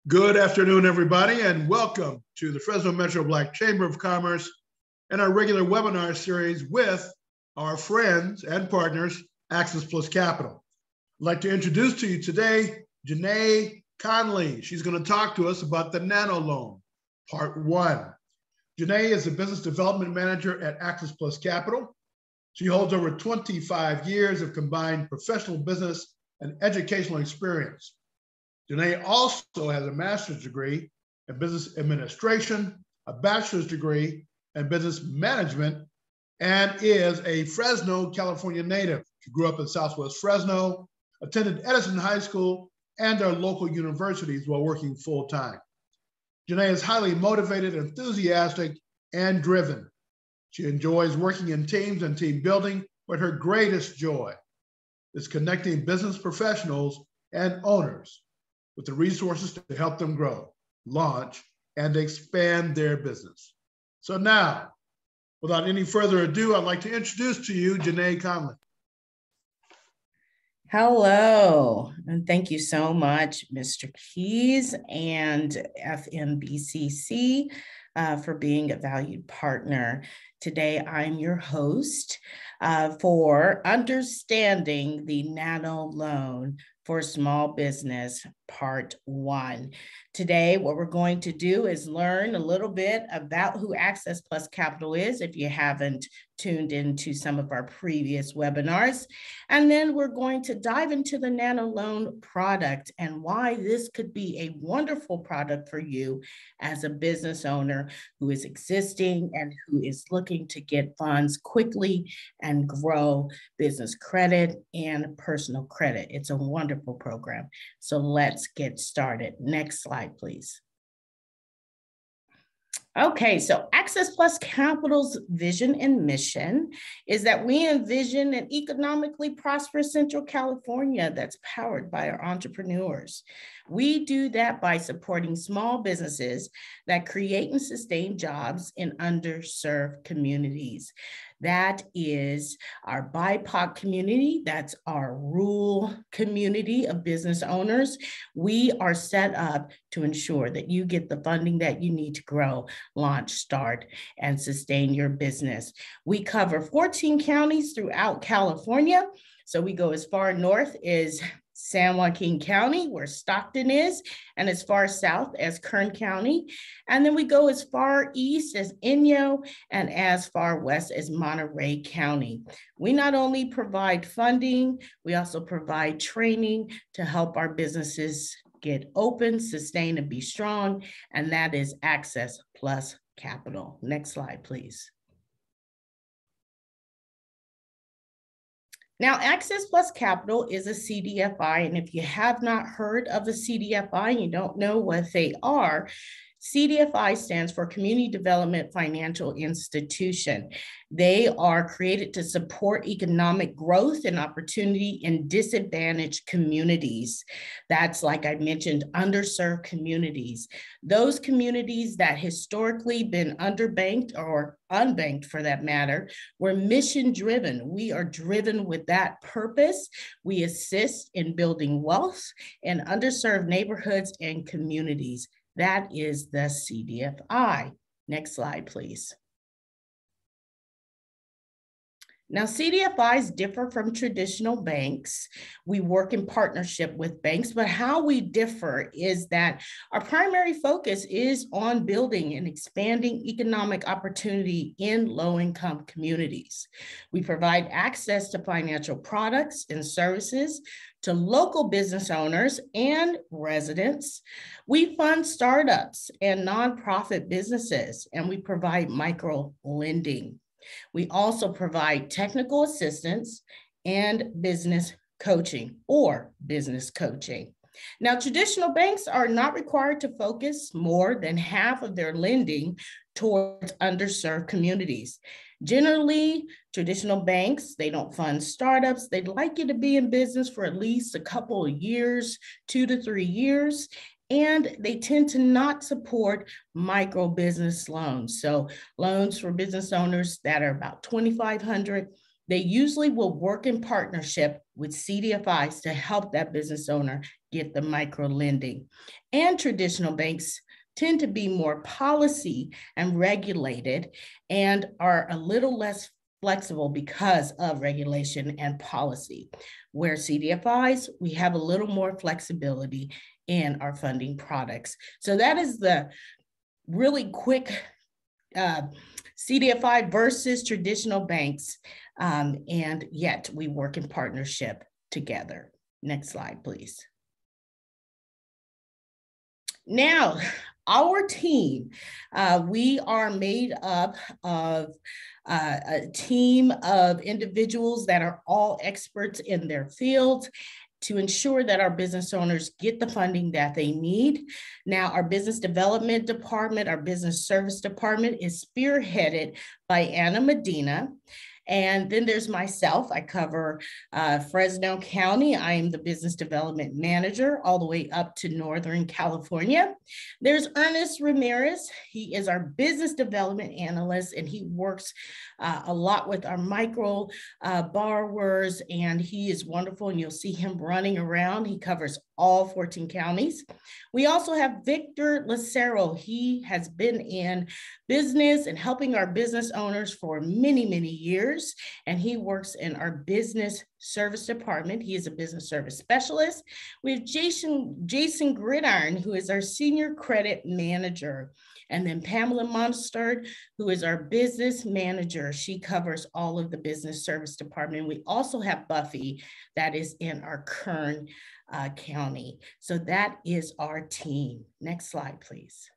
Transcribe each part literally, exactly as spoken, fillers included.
Good afternoon, everybody, and welcome to the Fresno Metro Black Chamber of Commerce and our regular webinar series with our friends and partners, Access Plus Capital. I'd like to introduce to you today, Janae Conley. She's going to talk to us about the Nano loan, part one. Janae is a business development manager at Access Plus Capital. She holds over twenty-five years of combined professional business and educational experience. Janae also has a master's degree in business administration, a bachelor's degree in business management, and is a Fresno, California native. She grew up in Southwest Fresno, attended Edison High School and our local universities while working full-time. Janae is highly motivated, enthusiastic, and driven. She enjoys working in teams and team building, but her greatest joy is connecting business professionals and owners with the resources to help them grow, launch, and expand their business. So now, without any further ado, I'd like to introduce to you Janae Conley. Hello, and thank you so much, Mister Keys and F M B C C uh, for being a valued partner. Today, I'm your host uh, for Understanding the Nano Loan for Small Business, part one. Today, what we're going to do is learn a little bit about who Access Plus Capital is, if you haven't tuned into some of our previous webinars. And then we're going to dive into the Nano Loan product and why this could be a wonderful product for you as a business owner who is existing and who is looking to get funds quickly and grow business credit and personal credit. It's a wonderful program. So let's get started. Next slide, please. Okay, so Access Plus Capital's vision and mission is that we envision an economically prosperous Central California that's powered by our entrepreneurs. We do that by supporting small businesses that create and sustain jobs in underserved communities. That is our B I P O C community. That's our rural community of business owners. We are set up to ensure that you get the funding that you need to grow, launch, start, and sustain your business. We cover fourteen counties throughout California. So we go as far north as San Joaquin County, where Stockton is, and as far south as Kern County. And then we go as far east as Inyo and as far west as Monterey County. We not only provide funding, we also provide training to help our businesses get open, sustain, and be strong. And that is Access Plus Capital. Next slide, please. Now, Access Plus Capital is a C D F I, and if you have not heard of a C D F I and you don't know what they are, C D F I stands for Community Development Financial Institution. They are created to support economic growth and opportunity in disadvantaged communities. That's, like I mentioned, underserved communities. Those communities that historically been underbanked or unbanked for that matter, we're mission driven. We are driven with that purpose. We assist in building wealth in underserved neighborhoods and communities. That is the C D F I. Next slide, please. Now, C D F Is differ from traditional banks. We work in partnership with banks, but how we differ is that our primary focus is on building and expanding economic opportunity in low-income communities. We provide access to financial products and services to local business owners and residents. We fund startups and nonprofit businesses, and we provide micro lending. We also provide technical assistance and business coaching or business coaching. Now, traditional banks are not required to focus more than half of their lending towards underserved communities. Generally, traditional banks, they don't fund startups. They'd like you to be in business for at least a couple of years, two to three years. And they tend to not support micro business loans. So loans for business owners that are about twenty-five hundred dollars They usually will work in partnership with C D F Is to help that business owner get the micro lending. And traditional banks tend to be more policy and regulated and are a little less flexible because of regulation and policy. Where C D F Is, we have a little more flexibility in our funding products. So that is the really quick uh, C D F I versus traditional banks. Um, and yet we work in partnership together. Next slide, please. Now, our team, uh, we are made up of uh, a team of individuals that are all experts in their fields to ensure that our business owners get the funding that they need. Now, our business development department, our business service department is spearheaded by Anna Medina. And then there's myself. I cover uh, Fresno County. I am the business development manager all the way up to Northern California. There's Ernest Ramirez. He is our business development analyst, and he works uh, a lot with our micro uh, borrowers, and he is wonderful, and you'll see him running around. He covers all fourteen counties. We also have Victor Lucero. He has been in business and helping our business owners for many, many years, and he works in our business service department. He is a business service specialist. We have Jason, Jason Gridiron, who is our senior credit manager. And then Pamela Monstard, who is our business manager. She covers all of the business service department. We also have Buffy that is in our Kern uh, County. So that is our team. Next slide, please.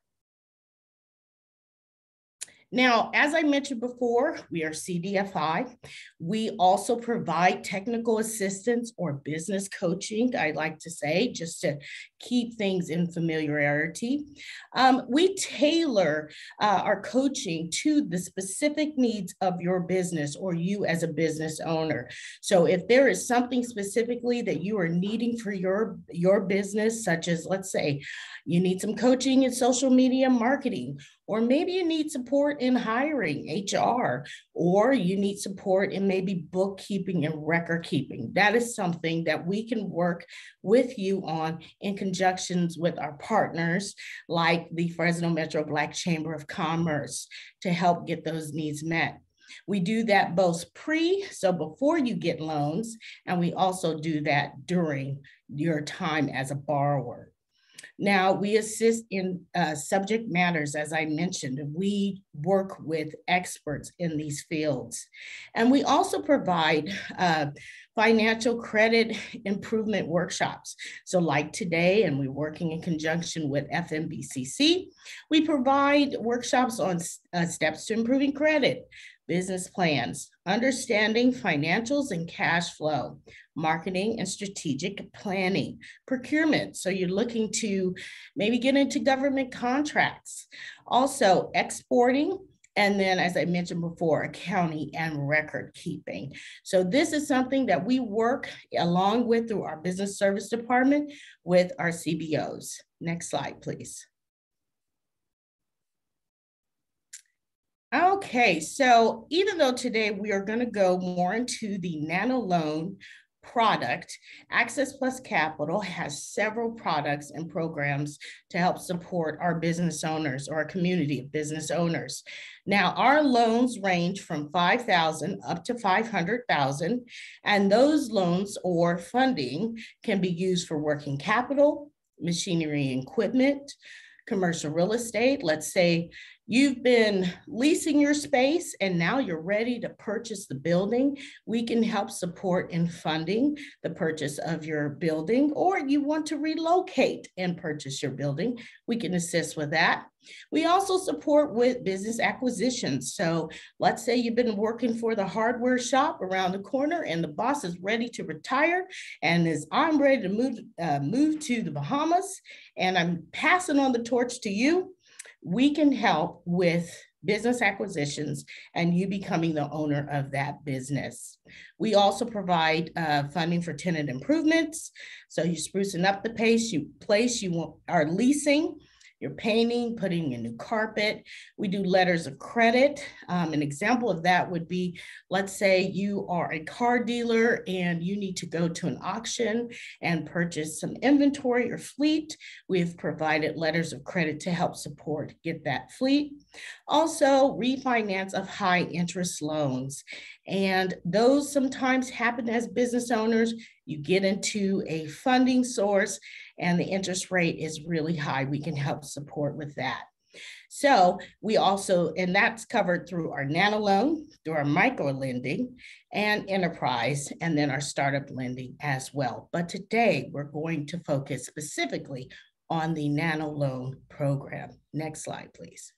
Now, as I mentioned before, we are C D F I. We also provide technical assistance or business coaching, I like to say, just to keep things in familiarity. Um, we tailor uh, our coaching to the specific needs of your business or you as a business owner. So if there is something specifically that you are needing for your, your business, such as, let's say, you need some coaching in social media marketing, or maybe you need support in hiring, H R, or you need support in maybe bookkeeping and record keeping. That is something that we can work with you on in conjunctions with our partners, like the Fresno Metro Black Chamber of Commerce, to help get those needs met. We do that both pre, so before you get loans, and we also do that during your time as a borrower. Now, we assist in uh, subject matters, as I mentioned. We work with experts in these fields. And we also provide uh, financial credit improvement workshops. So like today, and we're working in conjunction with F M B C C, we provide workshops on uh, steps to improving credit, business plans, understanding financials and cash flow, marketing and strategic planning, procurement. So you're looking to maybe get into government contracts, also exporting, and then, as I mentioned before, accounting and record keeping. So this is something that we work along with through our business service department with our C B Os. Next slide, please. Okay, so even though today we are going to go more into the Nano loan product, Access Plus Capital has several products and programs to help support our business owners or our community of business owners. Now, our loans range from five thousand dollars up to five hundred thousand dollars, and those loans or funding can be used for working capital, machinery and equipment, commercial real estate. Let's say you've been leasing your space and now you're ready to purchase the building. We can help support in funding the purchase of your building, or you want to relocate and purchase your building. We can assist with that. We also support with business acquisitions. So let's say you've been working for the hardware shop around the corner and the boss is ready to retire and is, I'm ready to move, uh, move to the Bahamas and I'm passing on the torch to you. We can help with business acquisitions and you becoming the owner of that business. We also provide uh, funding for tenant improvements. So you're sprucing up the place you, place you are leasing. you're painting, putting in new carpet. We do letters of credit. Um, an example of that would be, let's say you are a car dealer and you need to go to an auction and purchase some inventory or fleet. We've provided letters of credit to help support, get that fleet. Also, refinance of high interest loans. And those sometimes happen as business owners. You get into a funding source and the interest rate is really high. We can help support with that. So we also, and that's covered through our Nano loan, through our micro lending and enterprise, and then our startup lending as well. But today we're going to focus specifically on the Nano loan program. Next slide, please.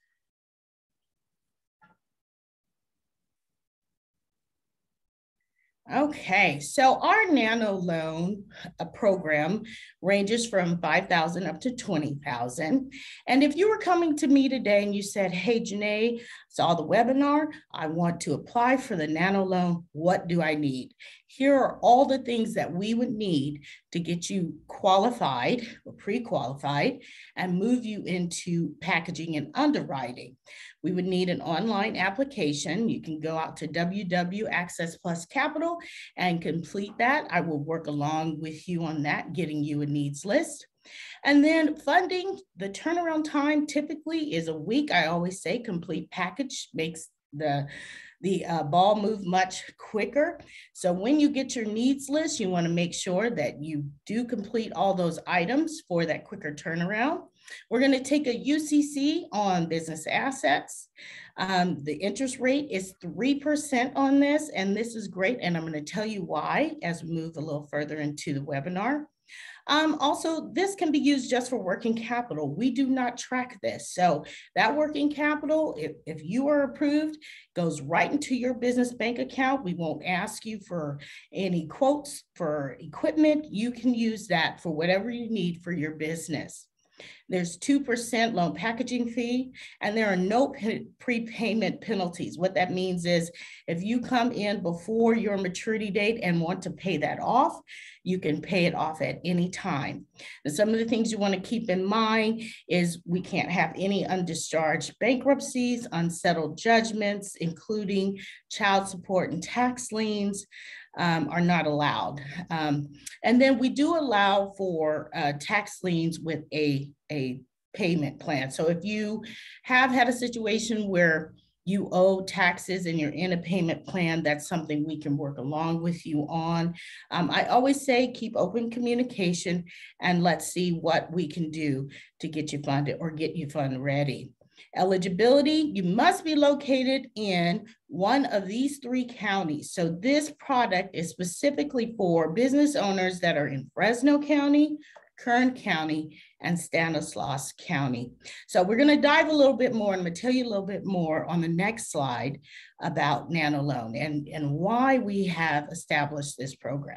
Okay, so our Nano loan uh, program ranges from five thousand up to twenty thousand. And if you were coming to me today and you said, hey, Janae, saw the webinar, I want to apply for the Nano loan, what do I need? Here are all the things that we would need to get you qualified or pre-qualified and move you into packaging and underwriting. We would need an online application. You can go out to w w w dot access plus capital and complete that. I will work along with you on that, getting you a needs list. And then funding, the turnaround time typically is a week. I always say complete package makes the the uh, ball move much quicker. So when you get your needs list, you want to make sure that you do complete all those items for that quicker turnaround. We're going to take a U C C on business assets. Um, the interest rate is three percent on this, and this is great. And I'm going to tell you why as we move a little further into the webinar. Um, also, this can be used just for working capital. We do not track this. So that working capital, if, if you are approved, goes right into your business bank account. We won't ask you for any quotes for equipment. You can use that for whatever you need for your business. There's two percent loan packaging fee, and there are no prepayment penalties. What that means is if you come in before your maturity date and want to pay that off, you can pay it off at any time. And some of the things you want to keep in mind is we can't have any undischarged bankruptcies, unsettled judgments, including child support and tax liens. Um, are not allowed. Um, and then we do allow for uh, tax liens with a, a payment plan. So if you have had a situation where you owe taxes and you're in a payment plan, that's something we can work along with you on. Um, I always say keep open communication and let's see what we can do to get you funded or get you fund ready. Eligibility, you must be located in one of these three counties. So this product is specifically for business owners that are in Fresno County, Kern County, and Stanislaus County. So we're going to dive a little bit more, and I'm going to tell you a little bit more on the next slide about Nano Loan and, and why we have established this program.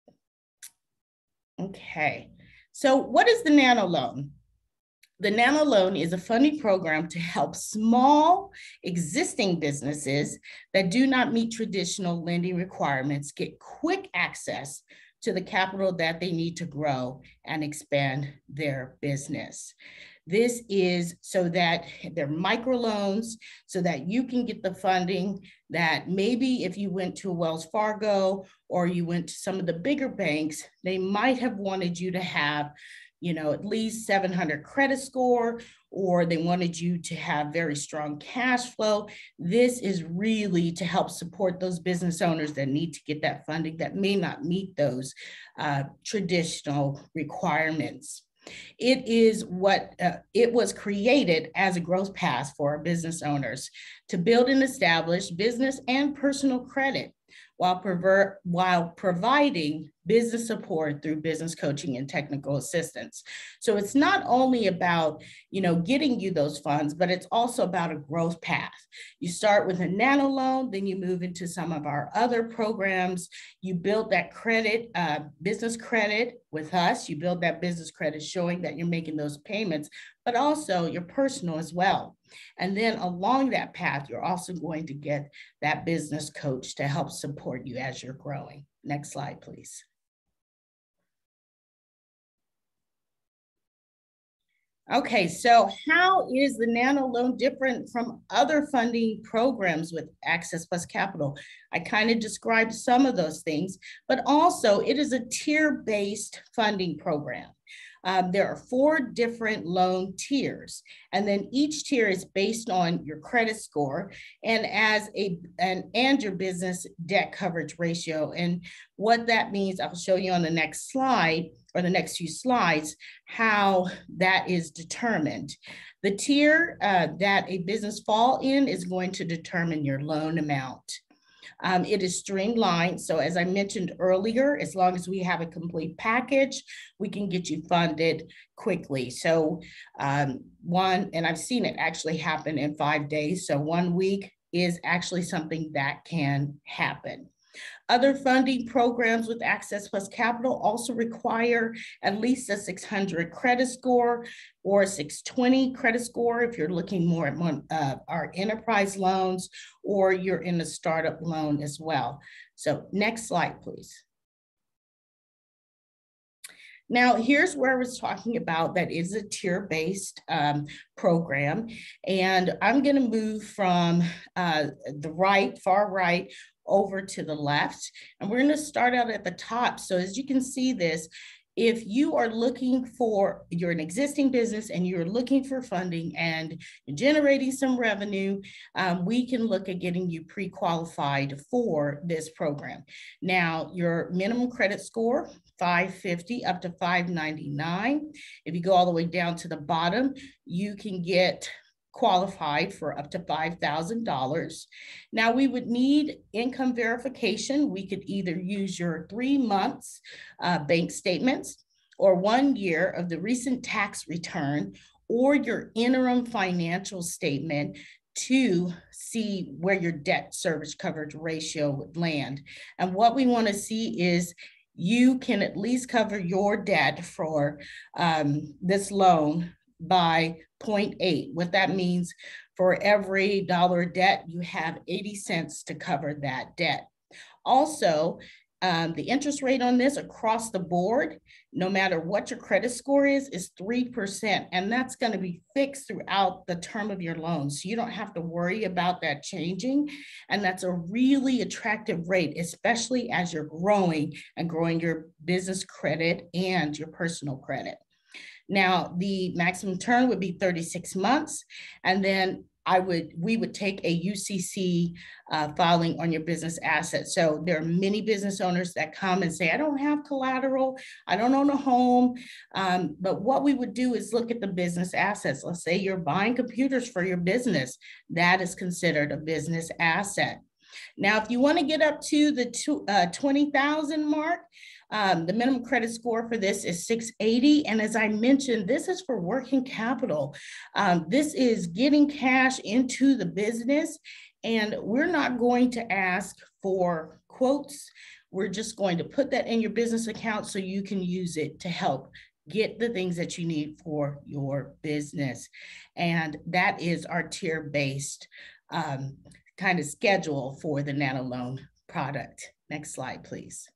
Okay, so what is the Nano Loan? The Nano Loan is a funding program to help small existing businesses that do not meet traditional lending requirements get quick access to the capital that they need to grow and expand their business. This is so that they're microloans, so that you can get the funding that maybe if you went to Wells Fargo or you went to some of the bigger banks, they might have wanted you to have, you know, at least seven hundred credit score, or they wanted you to have very strong cash flow. This is really to help support those business owners that need to get that funding that may not meet those uh, traditional requirements. It is what uh, it was created as a growth path for our business owners to build and establish business and personal credit while, pervert, while providing business support through business coaching and technical assistance. So it's not only about, you know, getting you those funds, but it's also about a growth path. You start with a Nano loan, then you move into some of our other programs. You build that credit, uh, business credit with us. You build that business credit showing that you're making those payments, but also your personal as well. And then along that path, you're also going to get that business coach to help support you as you're growing. Next slide, please. Okay, so how is the Nano loan different from other funding programs with Access Plus Capital? I kind of described some of those things, but also it is a tier-based funding program. Um, there are four different loan tiers, and then each tier is based on your credit score and as a and, and your business debt coverage ratio. And what that means, I'll show you on the next slide or the next few slides, how that is determined. The tier uh, that a business fall in is going to determine your loan amount. Um, it is streamlined. So as I mentioned earlier, as long as we have a complete package, we can get you funded quickly. So um, one, and I've seen it actually happen in five days. So one week is actually something that can happen. Other funding programs with Access Plus Capital also require at least a six hundred credit score or a six twenty credit score if you're looking more at one, uh, our enterprise loans, or you're in a startup loan as well. So next slide, please. Now, here's where I was talking about that is a tier-based um, program. And I'm going to move from uh, the right, far right, over to the left. And we're going to start out at the top. So as you can see this, if you are looking for, you're an existing business and you're looking for funding and you're generating some revenue, um, we can look at getting you pre-qualified for this program. Now, your minimum credit score, five fifty up to five ninety-nine. If you go all the way down to the bottom, you can get qualified for up to five thousand dollars. Now we would need income verification. We could either use your three months uh, bank statements or one year of the recent tax return or your interim financial statement to see where your debt service coverage ratio would land. And what we want to see is you can at least cover your debt for um, this loan by zero point eight. What that means, for every dollar debt, you have eighty cents to cover that debt. Also, um, the interest rate on this across the board, no matter what your credit score is, is three percent. And that's going to be fixed throughout the term of your loan. So you don't have to worry about that changing. And that's a really attractive rate, especially as you're growing and growing your business credit and your personal credit. Now, the maximum term would be thirty-six months, and then I would, we would take a U C C uh, filing on your business assets. So there are many business owners that come and say, I don't have collateral, I don't own a home. Um, but what we would do is look at the business assets. Let's say you're buying computers for your business. That is considered a business asset. Now, if you want to get up to the two, uh, twenty thousand mark, Um, the minimum credit score for this is six eighty. And as I mentioned, this is for working capital. Um, this is getting cash into the business. And we're not going to ask for quotes. We're just going to put that in your business account so you can use it to help get the things that you need for your business. And that is our tier-based um, kind of schedule for the Nano loan product. Next slide, please.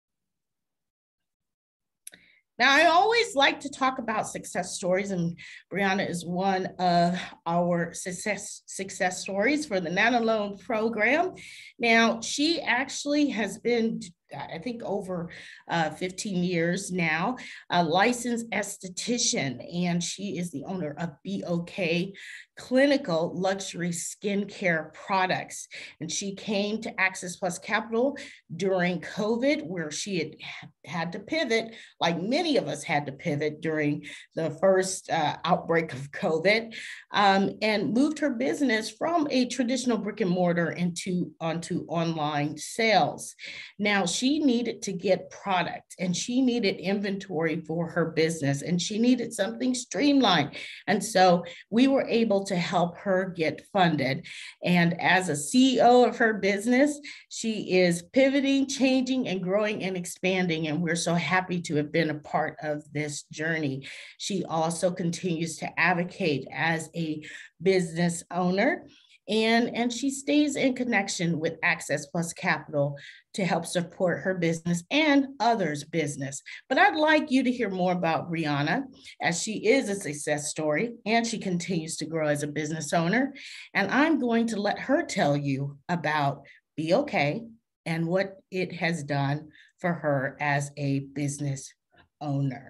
Now, I always like to talk about success stories, and Brianna is one of our success, success stories for the Nano Loan program. Now, she actually has been, I think, over uh, fifteen years now, a licensed esthetician, and she is the owner of B O K Clinical Luxury Skincare Products. And she came to Access Plus Capital during COVID, where she had had to pivot, like many of us had to pivot during the first uh, outbreak of COVID, um, and moved her business from a traditional brick and mortar into onto online sales. Now, she needed to get product and she needed inventory for her business and she needed something streamlined. And so we were able to help her get funded. And as a C E O of her business, she is pivoting, changing, and growing and expanding. And we're so happy to have been a part of this journey. She also continues to advocate as a business owner. And, and she stays in connection with Access Plus Capital to help support her business and others' business. But I'd like you to hear more about Brianna, as she is a success story and she continues to grow as a business owner. And I'm going to let her tell you about Be Okay and what it has done for her as a business owner.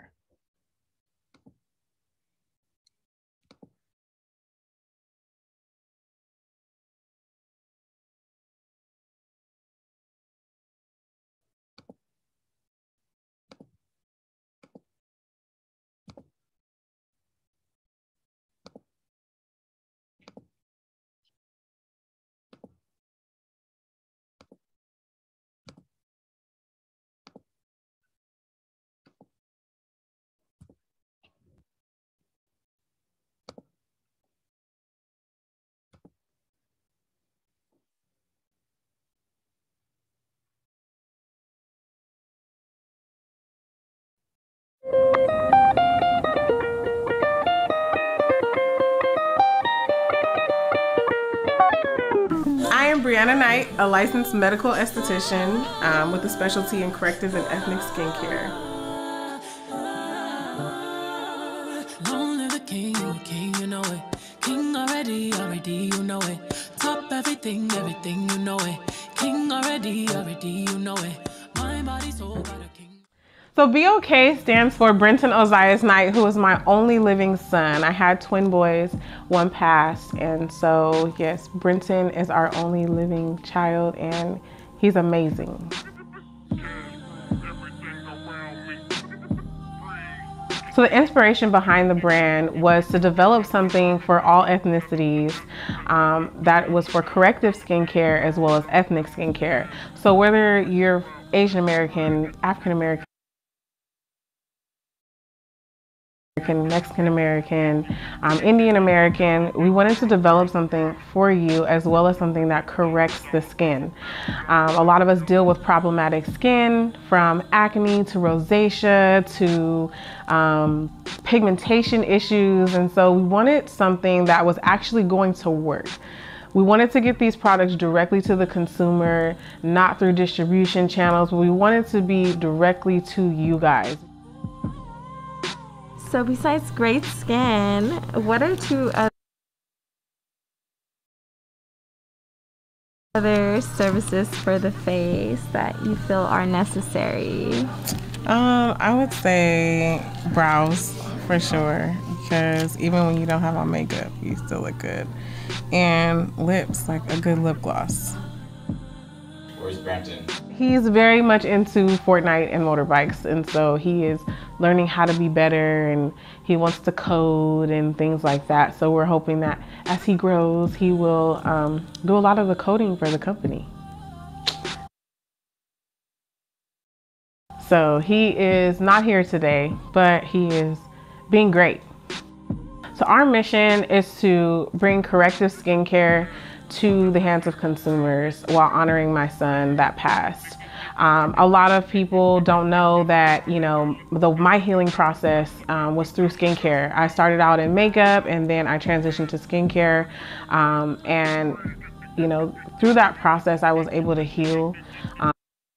I am Brianna Knight, a licensed medical esthetician um, with a specialty in corrective and ethnic skincare. Long live the king, you a king, you know it. King already, already, you know it. Top everything, everything, you know it. King already, already, you know it. My body, soul, got a king. So Be Okay stands for Brenton Ozias Knight, who is my only living son. I had twin boys, one passed, and so yes, Brenton is our only living child, and he's amazing. So the inspiration behind the brand was to develop something for all ethnicities um, that was for corrective skincare as well as ethnic skincare. So whether you're Asian American, African American, Mexican American, um, Indian American, we wanted to develop something for you as well as something that corrects the skin. Um, a lot of us deal with problematic skin, from acne to rosacea to um, pigmentation issues, and so we wanted something that was actually going to work. We wanted to get these products directly to the consumer, not through distribution channels, but we wanted to be directly to you guys. So besides great skin, what are two other services for the face that you feel are necessary? Um, I would say brows for sure, because even when you don't have on makeup, you still look good. And lips, like a good lip gloss. Where's Brenton? He's very much into Fortnite and motorbikes, and so he is learning how to be better, and he wants to code and things like that. So we're hoping that as he grows, he will um, do a lot of the coding for the company. So he is not here today, but he is being great. So our mission is to bring corrective skincare to the hands of consumers while honoring my son that passed. Um, a lot of people don't know that, you know, the, my healing process um, was through skincare. I started out in makeup and then I transitioned to skincare. Um, and, you know, through that process, I was able to heal um,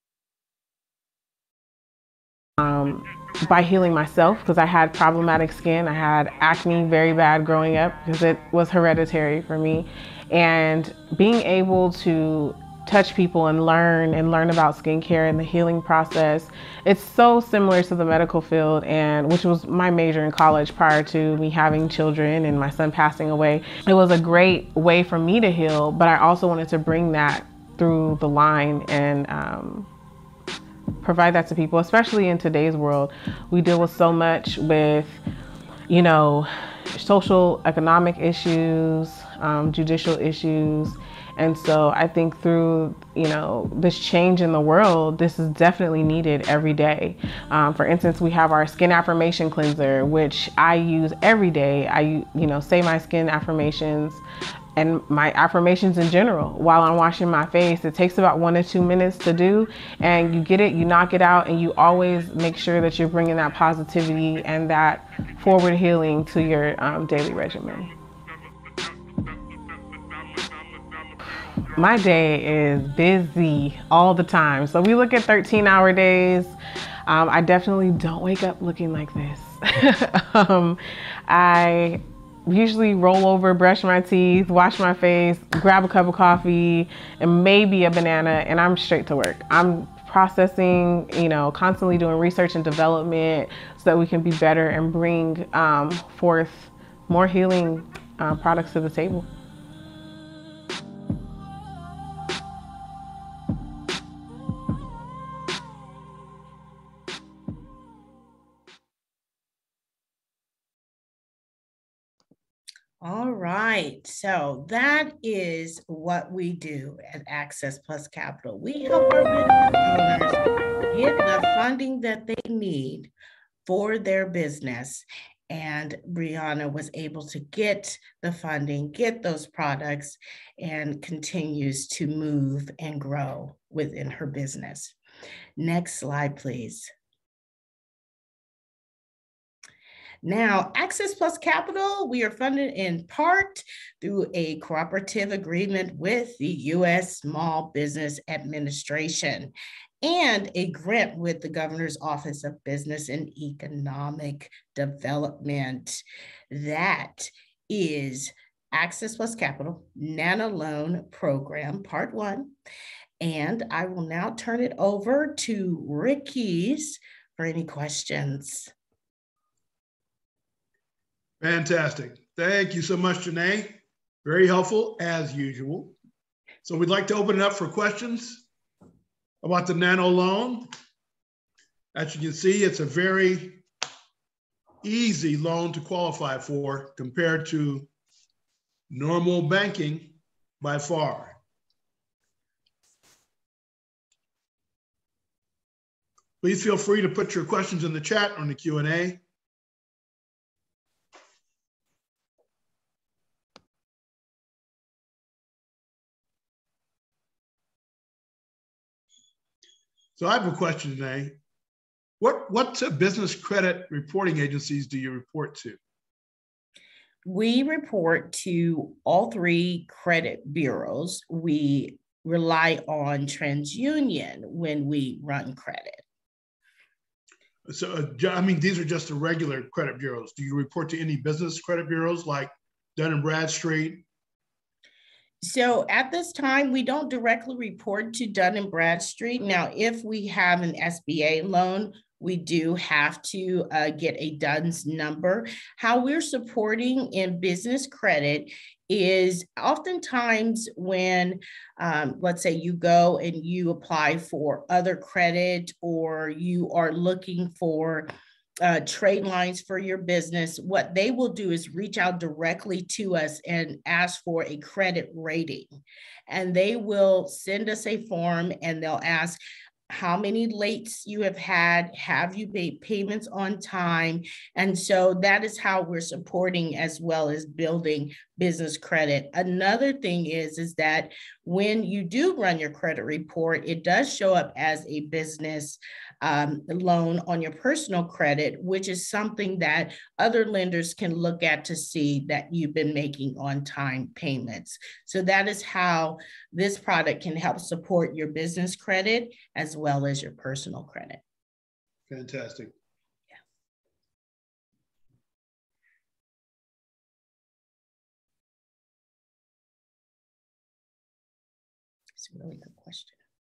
um, by healing myself, because I had problematic skin. I had acne very bad growing up because it was hereditary for me. And being able to touch people and learn and learn about skincare and the healing process, it's so similar to the medical field, and which was my major in college prior to me having children and my son passing away. It was a great way for me to heal, but I also wanted to bring that through the line and um, provide that to people, especially in today's world. We deal with so much with, you know, social, economic issues, um, judicial issues. And so I think through, you know, this change in the world, this is definitely needed every day. Um, for instance, we have our skin affirmation cleanser, which I use every day. I, you know, say my skin affirmations and my affirmations in general while I'm washing my face. It takes about one to two minutes to do, and you get it, you knock it out, and you always make sure that you're bringing that positivity and that forward healing to your um, daily regimen. My day is busy all the time. So we look at thirteen hour days. Um, I definitely don't wake up looking like this. um, I usually roll over, brush my teeth, wash my face, grab a cup of coffee, and maybe a banana, and I'm straight to work. I'm processing, you know, constantly doing research and development so that we can be better and bring um, forth more healing uh, products to the table. All right, so that is what we do at Access Plus Capital. We help our business owners get the funding that they need for their business. And Brianna was able to get the funding, get those products, and continues to move and grow within her business. Next slide, please. Now, Access Plus Capital, we are funded in part through a cooperative agreement with the U S Small Business Administration and a grant with the Governor's Office of Business and Economic Development. That is Access Plus Capital Nano Loan Program, Part One. And I will now turn it over to Rick Keys for any questions. Fantastic. Thank you so much, Janae. Very helpful as usual. So we'd like to open it up for questions about the Nano loan. As you can see, it's a very easy loan to qualify for compared to normal banking by far. Please feel free to put your questions in the chat or in the Q and A. So I have a question today. What, what uh, business credit reporting agencies do you report to? We report to all three credit bureaus. We rely on TransUnion when we run credit. So, uh, I mean, these are just the regular credit bureaus. Do you report to any business credit bureaus like Dun and Bradstreet? So at this time, we don't directly report to Dun and Bradstreet. Now, if we have an S B A loan, we do have to uh, get a D U N S number. How we're supporting in business credit is oftentimes when, um, let's say you go and you apply for other credit or you are looking for Uh, trade lines for your business, what they will do is reach out directly to us and ask for a credit rating. And they will send us a form and they'll ask how many lates you have had, have you made payments on time? And so that is how we're supporting as well as building business credit. Another thing is, is that when you do run your credit report, it does show up as a business um, loan on your personal credit, which is something that other lenders can look at to see that you've been making on-time payments. So that is how this product can help support your business credit as well as your personal credit. Fantastic. Yeah. It's a really good question.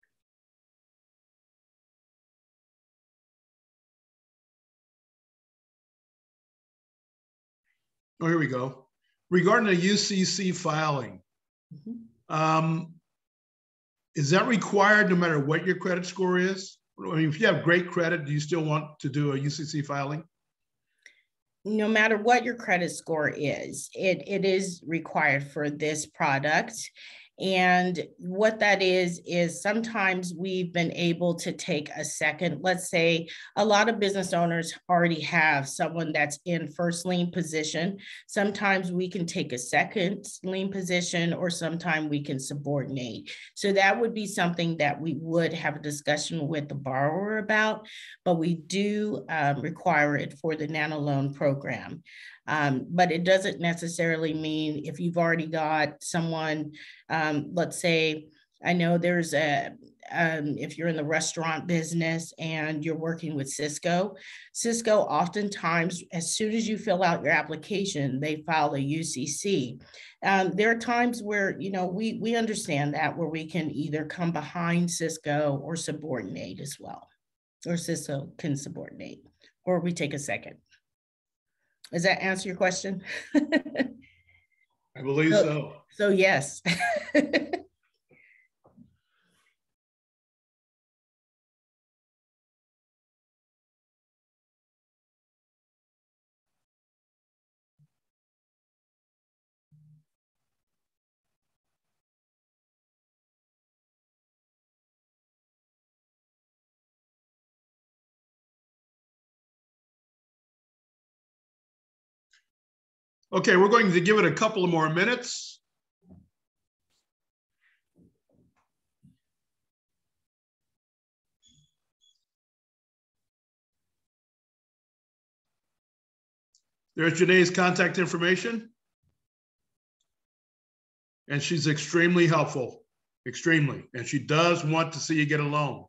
Oh, here we go. Regarding the U C C filing, mm-hmm. um, is that required no matter what your credit score is? I mean, if you have great credit, do you still want to do a U C C filing? No matter what your credit score is, it, it is required for this product. And what that is, is sometimes we've been able to take a second. Let's say a lot of business owners already have someone that's in first lien position. Sometimes we can take a second lien position, or sometimes we can subordinate. So that would be something that we would have a discussion with the borrower about, but we do um, require it for the Nano Loan program. Um, but it doesn't necessarily mean if you've already got someone uh, Um, let's say, I know there's a, um, if you're in the restaurant business and you're working with Cisco, Cisco oftentimes, as soon as you fill out your application, they file a U C C. Um, there are times where, you know, we, we understand that, where we can either come behind Cisco or subordinate as well, or Cisco can subordinate, or we take a second. Does that answer your question? I believe so. So, so yes. okay, we're going to give it a couple of more minutes. There's Janae's contact information. And she's extremely helpful, extremely. And she does want to see you get a loan.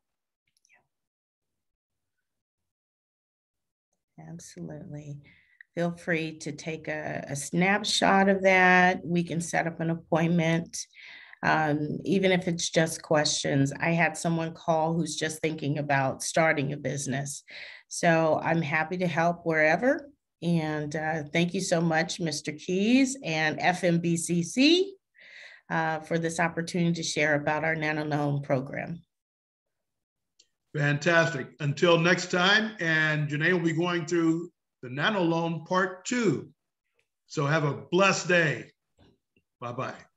Absolutely. Feel free to take a, a snapshot of that. We can set up an appointment, um, even if it's just questions. I had someone call who's just thinking about starting a business. So I'm happy to help wherever. And uh, thank you so much, Mister Keys and F M B C C, uh, for this opportunity to share about our Nano Loan program. Fantastic. Until next time, and Janae will be going through the Nano Loan Part Two. So have a blessed day. Bye-bye.